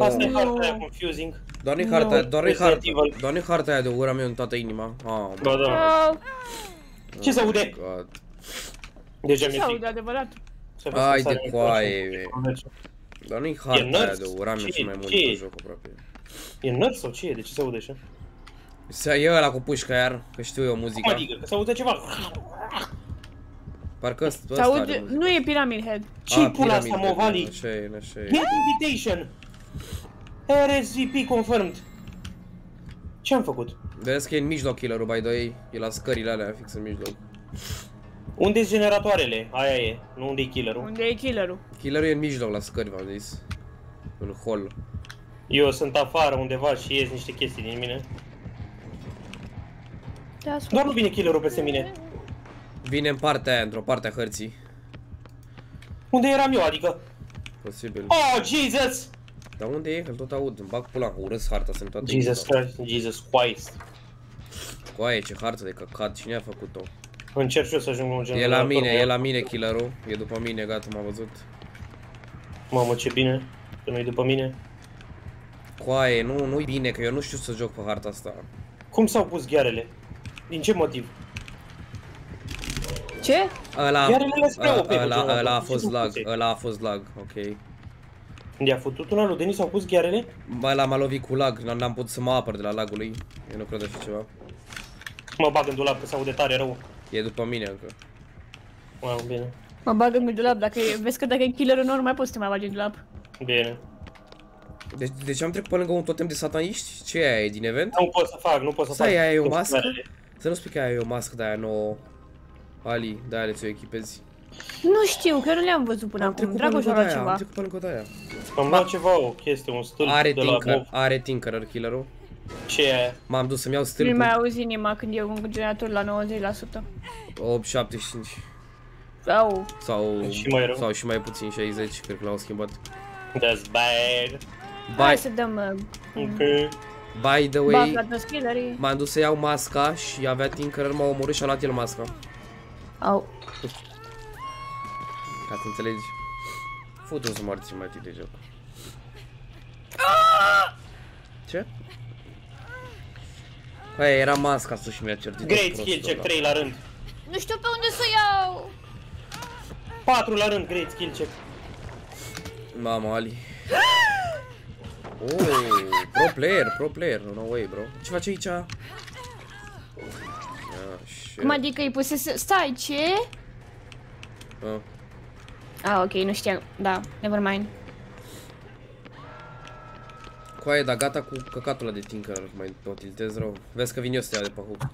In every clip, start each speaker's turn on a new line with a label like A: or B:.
A: Asta e harta aia confusing.
B: Doar-i harta aia de ura mea în toată inima.
A: Ba da. Ce se aude? Deja
C: Ce se aude adevărat?
B: Ai de coaie. Dar nu-i harta aia de ura mea cel mai mult pe joc aproape.
A: E nerd sau ce e? De ce se aude așa?
B: E ăla cu pușca iar, că știu eu muzica.
A: Cum adică? Că se aude ceva.
B: Parcă ăsta are muzica.
C: Nu e Pyramid Head.
A: Ce-i pula asta, Movali?
B: Așa e.
A: Get invitation! RSVP confirmed. Ce-am făcut?
B: Vezi că e în mijloc killerul, by the way. E la scările alea, fix în mijloc.
A: Unde-s generatoarele? Aia e, nu unde e killerul.
C: Unde e killerul?
B: Killerul e în mijloc la scări, v-am zis. În hall.
A: Eu sunt afară undeva și ies niște chestii din mine. Doar nu vine killerul peste mine.
B: Vine în partea aia, într-o parte a hărții.
A: Unde eram eu, adică?
B: Posibil.
A: Oh, Jesus!
B: Dar unde e? Că tot aud, îmi bag pula, urăsc harta, sunt toate.
A: Jesus Christ, Jesus Christ.
B: Coaie, ce hartă de căcat, cine a făcut-o?
A: Încerc și eu să ajung un generator.
B: E la mine killerul, e după mine, gata, m-a văzut.
A: Mamă, ce bine, că nu-i după mine.
B: Coaie, nu-i bine, că eu nu știu să joc pe harta asta.
A: Cum s-au pus ghearele? Din ce motiv?
C: Ce?
B: Ăla a fost lag, ok.
A: Unde a făcut una lui Denis, s-au pus ghearele?
B: Bă, ăla m-a lovit cu lag, n-am putut să mă apăr de la lagul lui. Eu nu cred așa ceva.
A: Mă bag în dulap, că s-aude tare rău.
B: E după mine încă.
A: Wow, bine.
C: Mă bag în dulap, vezi că dacă e killerul nu mai poți să te mai bagi în dulap.
A: Bine.
B: Deci am trecut pe lângă un totem de sataniști? Ce e aia, e din event?
A: Nu pot să fac, nu pot să fac.
B: Stai, aia e o mască? Să nu spui că aia e o mască de aia nouă. Ali, de aia ți-o echipezi.
C: Nu știu, că nu le-am văzut până acum. Dragoș a luat ceva.
B: Am trecut pe lângă de aia.
A: Am luat ceva, o chestie, un stâlp de la Mov.
B: Are Tinkerer killerul.
A: Ce e aia?
B: M-am dus să-mi iau stâlpul.
C: Nu mai auzi inima când e un generator la 90%.
B: 875. Sau și mai puțin, 60, cred că l-au schimbat.
A: That's bad.
C: Hai să dăm...
B: By the way,
C: m-am
B: dus să iau masca și avea Tinkerer, m-a omorât și a luat el masca.
C: Au.
B: Ca să înțelegi. Futu să morți mai de joc. Ce? Păi, era masca sus și mi-a certit.
A: Great skill check, 3 la rând.
C: Nu știu pe unde să iau.
A: 4 la rând, great skill check.
B: Mama, Ali. Oh, pro player, no way, bro. Ce faci aici?
C: Cum adică îi pusese... Stai, ce? Ok, nu știam. Da, never mind.
B: Coaie, dar gata cu căcatul ăla de Tinkerer, mai o tiltez rău. Vezi că vin eu să te iau de pe hook.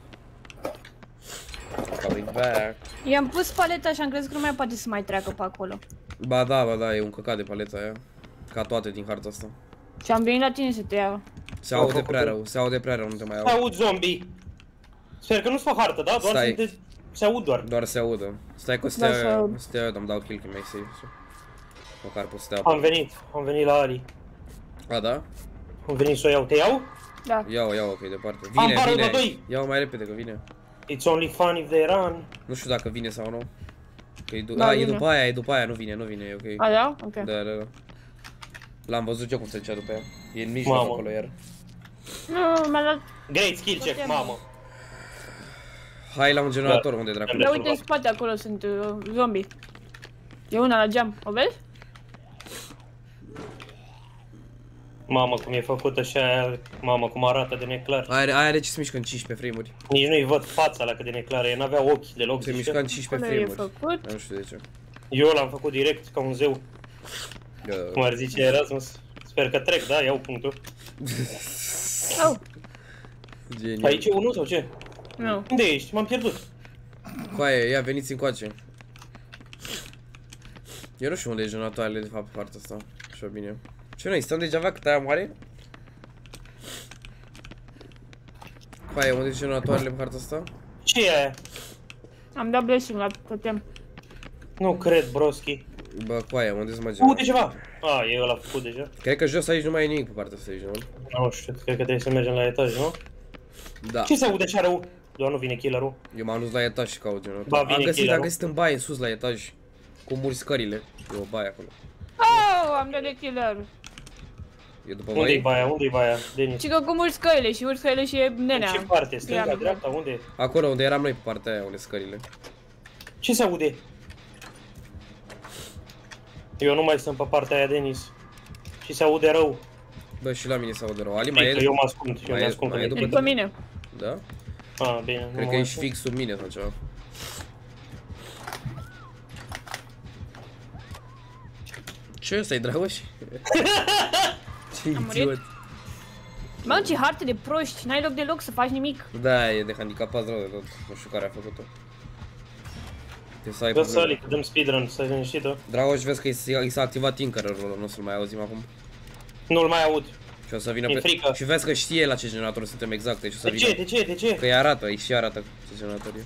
B: Coming back.
C: I-am pus paleta și am crezut că nu mai poate să mai treacă pe acolo.
B: Ba da, e un căcat de paleta aia. Ca toate din harta asta.
C: Și am venit la tine să te iau.
B: Se aude prea rău, nu te mai iau.
A: Se aud zombie. Sper că nu-ți fac hartă, da? Doar se aud doar.
B: Doar se audă. Stai că o să te iau, îmi dau kill când mai safe. Măcar pot să te iau.
A: Am venit la Ali.
B: A, da?
A: Am venit să o iau, te iau?
C: Da.
B: Iau, ok, departe. Vine. Iau mai repede că vine.
A: It's only fun if they run.
B: Nu știu dacă vine sau nu. E după aia, nu vine, e ok.
C: A, da? Ok.
B: Da. L-am văzut eu cum se ducea după ea. E în mijloc acolo iar.
C: Nu, m-a dat...
A: Great skill check, mamă.
B: Hai la un generator, unde dracu?
C: Da, uite în spate acolo sunt zombie. E una la geam, o vezi?
A: Mamă, cum e făcută și aia, mamă, cum arată de neclar.
B: Aia are ce se mișcă în 15 frame-uri.
A: Nici nu-i văd fața la cât de neclară e, n-avea ochi deloc.
B: Se mișca în 15 frame-uri. Nu știu de ce.
A: Eu l-am făcut direct ca un zeu. Cum ar zice Erasmus. Sper că trec, da? Iau punctul.
B: Genial.
A: Aici e unul sau ce?
C: Nu.
A: Unde ești? M-am pierdut.
B: Coaie, ia, veniți încoace. Eu nu știu unde e generatoarele de fapt pe partea asta. Așa bine. Ce noi, stăm degeaba cât aia mare? Coaie, unde e generatoarele pe partea asta?
A: Ce e aia?
C: Am dat blessing la totem.
A: Nu cred, broski.
B: Bă, coaie, unde-s mă
A: generator? Uite ceva! E ăla făcut deja.
B: Cred că jos aici nu mai e nimic pe partea asta aici, nu?
A: Nu știu, cred că trebuie să mergem la etaj, nu?
B: Da.
A: Ce se aude așa rău? Doar nu vine killerul.
B: Eu m-am dus la etaj și caut generator. Am găsit în baie, sus la etaj. Cu muri scările. E o baie acolo.
C: Am dat de killer.
B: E după
A: Unde-i
B: voi?
A: baia? Unde-i baia, Denis?
C: Și că cum urci scările și urci scările și e nenea.
A: În ce parte? Stânga, dreapta? Unde?
B: Acolo unde eram noi pe partea aia, unde scările.
A: Ce se aude? Eu nu mai sunt pe partea aia, Denis. Și se aude rău.
B: Bă, și la mine se aude rău. Ali, mai e?
A: Eu mă ascund, eu mă ascund.
B: mai e
C: E după mine.
B: Da?
A: Ah, bine.
B: Cred că ești fix sub mine sau ceva. Ce ăsta-i, Dragoș? Ce idiot.
C: Mă, ce hartă de proști, n-ai loc deloc să faci nimic.
B: Da, e de handicapat rău de tot. Nu știu care a făcut-o.
A: Dă Sally, că dăm speedrun, să ai liniștit-o.
B: Dragoș, vezi că i s-a activat tinkerul-ul, nu o să-l mai auzim acum.
A: Nu-l mai aud.
B: Și o să vină
A: E frică.
B: Și vezi că știe la ce generator suntem exact, deci o să vină.
A: De ce? De ce?
B: Că îi arată, îi și arată ce generator e.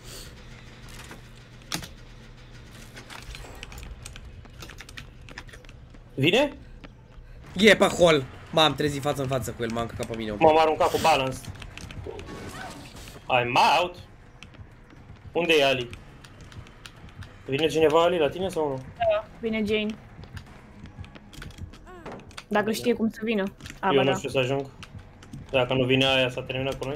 A: Vine?
B: E pe hol! M-am trezit față în față cu el, m-am căcat pe mine.
A: M-am aruncat cu balance. I'm out. Unde e Ali? Vine cineva, Ali, la tine sau nu?
C: Da, vine Jane. Dacă știe cum să vină.
A: Eu nu știu să ajung. Dacă nu vine aia, s-a terminat cu noi.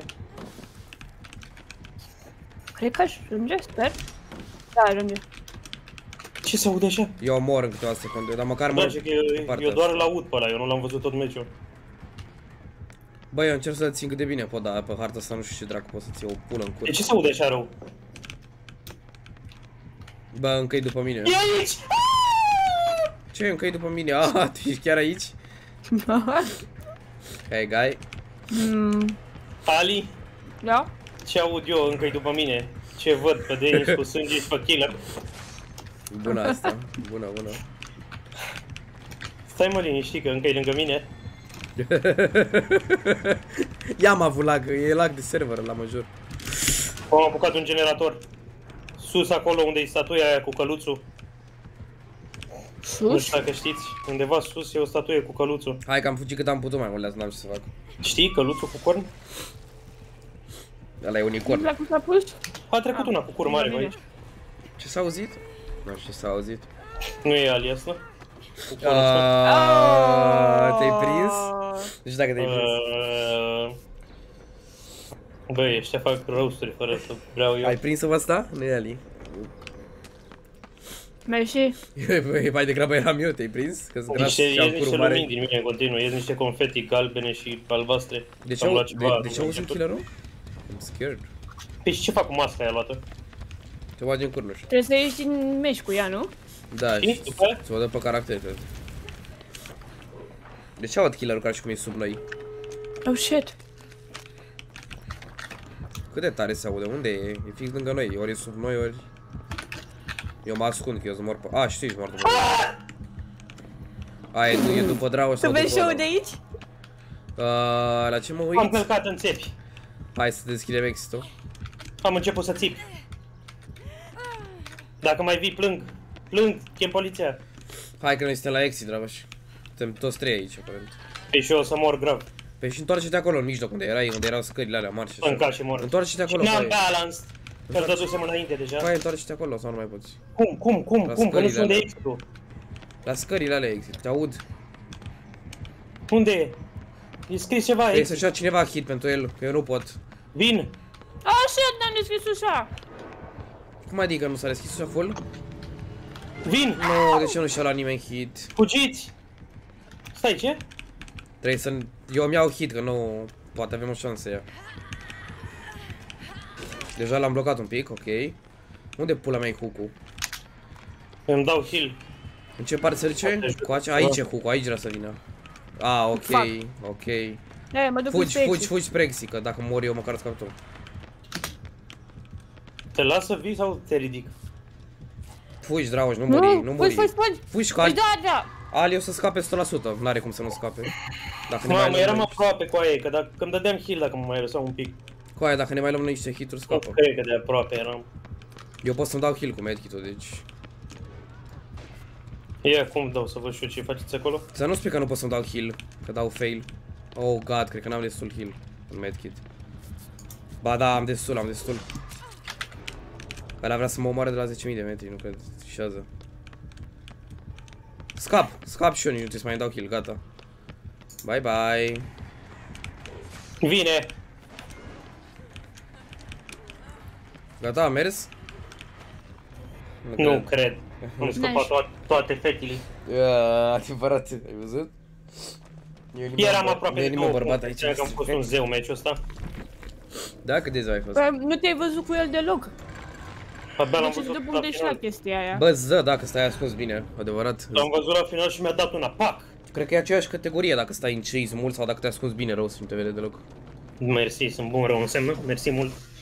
C: Cred că ajunge, sper. Da, ajunge.
A: Ce se aude așa?
B: Eu mor în câteva secunde, dar măcar mă...
A: Eu doar l-aud pe ăla, eu nu l-am văzut tot meciul.
B: Bă, eu încerc să țin cât de bine pot, dar pe harta asta nu știu ce dracu pot să-ți iau o pulă în cur.
A: De ce se aude așa rău?
B: Bă, încă-i după mine.
A: E aici!
B: Ce, încă-i după mine? Ah, tu ești chiar aici? Hey, guy.
A: Ali?
C: Da?
A: Ce aud eu încă-i după mine? Ce văd pe Denis cu sânge și pe killer?
B: Bună asta, bună.
A: Stai mă liniștit că încă-i lângă mine.
B: I-am avut lag, e lag de server la major.
A: Am apucat un generator. Sus acolo unde e statuia aia cu căluțul.
C: Sus?
A: Nu știu dacă știți, undeva sus e o statuie cu căluțul.
B: Hai că am fugit cât am putut mai mult, de asta n-am ce să fac.
A: Știi căluțul cu corn?
B: Ăla e unicorn.
C: Nu cum s-a pus?
A: A trecut una cu cur mare pe aici.
B: Ce s-a auzit? Nu știu ce s-a auzit.
A: Nu e Ali asta?
B: Te-ai prins? Nu știu dacă te-ai prins.
A: Băi, ăștia fac roasturi fără să vreau eu.
B: Ai prins-o pe asta? Nu e Ali.
C: Mersi.
B: Mai degrabă eram eu, te-ai prins? Că-s gras și am
A: Ies niște
B: curul mare.
A: lumini din mine în continuu, ies niște confeti galbene și albastre.
B: De ce au usul killerul? I'm scared.
A: Păi și ce fac cu masca aia luată?
B: Te bagi în cur, nu știu.
C: Trebuie să ieși din meci cu ea, nu?
B: Da,
A: și
B: să o dă pe caracter, cred. De ce aud killerul ca și cum e sub noi?
C: Oh shit.
B: Cât de tare se aude? Unde e? E fix lângă noi, ori e sub noi, ori... Eu mă ascund că eu sunt mort pe... A, știi, ești mort pe... Aia e după Dragoș sau
C: Tu vezi
B: după...
C: show de aici?
B: La ce mă uit?
A: Am călcat în țepi.
B: Hai să deschidem exit-ul.
A: Am început să țip. Dacă mai vii, plâng. Plâng, chem poliția.
B: Hai că noi suntem la exit, Dragoș. Suntem toți trei aici, aparent.
A: Păi și eu o să mor grav.
B: Păi și întoarce-te acolo, în mijloc, unde erai, unde erau scările alea mari și așa.
A: În ca și mor.
B: Întoarce-te acolo,
A: N-am
B: băi.
A: balance. Că-l dădusem înainte deja.
B: Hai, întoarce-te acolo sau nu mai poți?
A: Cum? Că nu sunt de exit-ul.
B: La scările alea exit, te aud.
A: Unde e? E scris ceva
B: Trebuie
A: exit.
B: să-și ia cineva hit pentru el, că eu nu pot.
A: Vin.
C: Oh shit, n-am deschis ușa.
B: Cum adică nu s-a deschis ușa full?
A: Vin.
B: Nu, de ce nu și-a luat nimeni hit?
A: Fugiți. Stai, ce?
B: Trebuie să... Eu îmi iau hit, că nu... Poate avem o șansă ea. Deja l-am blocat un pic, ok. Unde pula mea e hook-ul?
A: Îmi dau heal.
B: În ce parte se duce? Coace? Aici e hook-ul, aici vrea să vină. Ah, ok, ok.
C: Da, mă duc
B: Fugi spre exit, că dacă mor eu măcar scap tu.
A: Te las să vii sau te ridic?
B: Fugi, Dragoș, nu muri, nu muri. Fugi, că
C: Da.
B: Ali o să scape 100%, n-are cum să nu scape. Dacă
A: Mamă, eram aproape cu aia, că dacă îmi dădeam heal dacă mă mai lăsau un pic.
B: Cu aia, dacă ne mai luăm noi niște hit-uri, scapă.
A: Nu cred că de aproape eram.
B: Eu pot să-mi dau heal cu medkit-ul, deci...
A: Ia, cum dau să văd și eu ce faceți acolo?
B: Să nu spui că nu pot să-mi dau heal, că dau fail. Oh god, cred că n-am destul heal în medkit. Ba da, am destul. Ăla vrea să mă omoare de la 10.000 de metri, nu cred, trișează. Scap și eu, nici nu trebuie să mai dau heal, gata. Bye bye.
A: Vine!
B: Gata, a mers?
A: Nu cred. Am scăpat toate fetile.
B: Adevărat, ai văzut?
A: Eram aproape de 2
B: bărbat
A: puncte,
B: aici.
A: înțeleg că am fost un zeu meciul ăsta.
B: Da, cât de zi ai fost?
C: Păi, nu te-ai văzut cu el deloc.
A: Abia l-am
C: Deci
A: văzut
C: de
A: la
C: puncte și la
A: final.
C: chestia aia.
B: Bă, ză, dacă stai ascuns bine, adevărat.
A: L-am văzut la final și mi-a dat una, pac!
B: Cred că e aceeași categorie dacă stai în chase mult sau dacă te ascunzi bine rău să nu te vede deloc.
A: Mersi, sunt bun rău înseamnă, mersi mult.